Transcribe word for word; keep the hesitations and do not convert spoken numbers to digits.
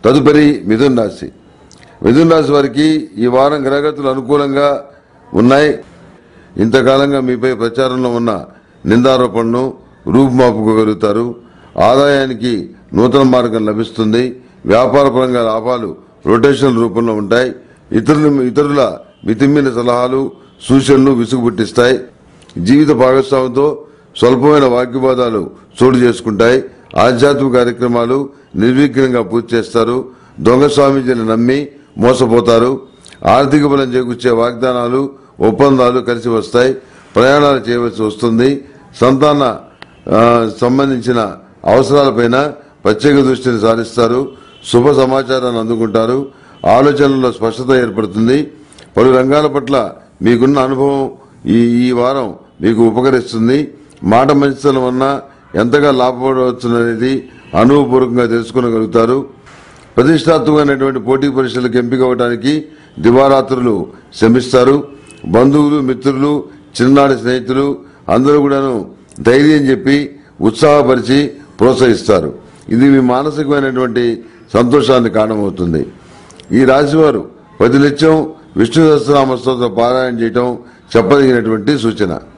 తదుపరి మిథున రాశి. మిథున రాశి వారికి ఈ వారం గ్రహగతులు అనుకూలంగా ఉన్నాయి. ఇంతకాలంగా మీపై ప్రచారంలో ఉన్న నిందారోపణను రూపుమాపుకోగలుగుతారు. ఆదాయానికి నూతన మార్గం లభిస్తుంది. వ్యాపారపరంగా లాభాలు రొటేషన్ రూపంలో ఉంటాయి. ఇతరుల ఇతరుల మితిమీరిన సలహాలు సూచనలు విసుగు పుట్టిస్తాయి. జీవిత భాగస్వామితో స్వల్పమైన వాగ్వివాదాలు చోటు చేసుకుంటాయి. ఆధ్యాత్మిక కార్యక్రమాలు నిర్విఘ్నంగా పూర్తి చేస్తారు. దొంగ స్వామీజీని నమ్మి మోసపోతారు. ఆర్థిక బలం చేకూర్చే వాగ్దానాలు ఒప్పందాలు కలిసి వస్తాయి. ప్రయాణాలు చేయవలసి వస్తుంది. సంతాన సంబంధించిన అవసరాలపైన ప్రత్యేక దృష్టిని సారిస్తారు. శుభ సమాచారాన్ని అందుకుంటారు. ఆలోచనల్లో స్పష్టత ఏర్పడుతుంది. పలు రంగాల పట్ల మీకున్న అనుభవం ఈ ఈ వారం మీకు ఉపకరిస్తుంది. మాట మంచితనం వలన ఎంతగా లాభపడవచ్చుననేది అనుభవపూర్వకంగా తెలుసుకోగలుగుతారు. ప్రతిష్టాత్మకమైనటువంటి పోటీ పరీక్షలకు ఎంపిక అవ్వడానికి దివారాత్రులు శ్రమిస్తారు. బంధువులు మిత్రులు చిన్ననాటి స్నేహితులు అందరూ కూడాను ధైర్యం చెప్పి ఉత్సాహపరిచి ప్రోత్సహిస్తారు. ఇది మీ మానసికమైనటువంటి సంతోషాన్ని కారణమవుతుంది. ఈ రాశివారు ప్రతినిత్యం విష్ణు సహస్రనామ స్తోత్ర పారాయణ చేయటం చెప్పదగినటువంటి సూచన.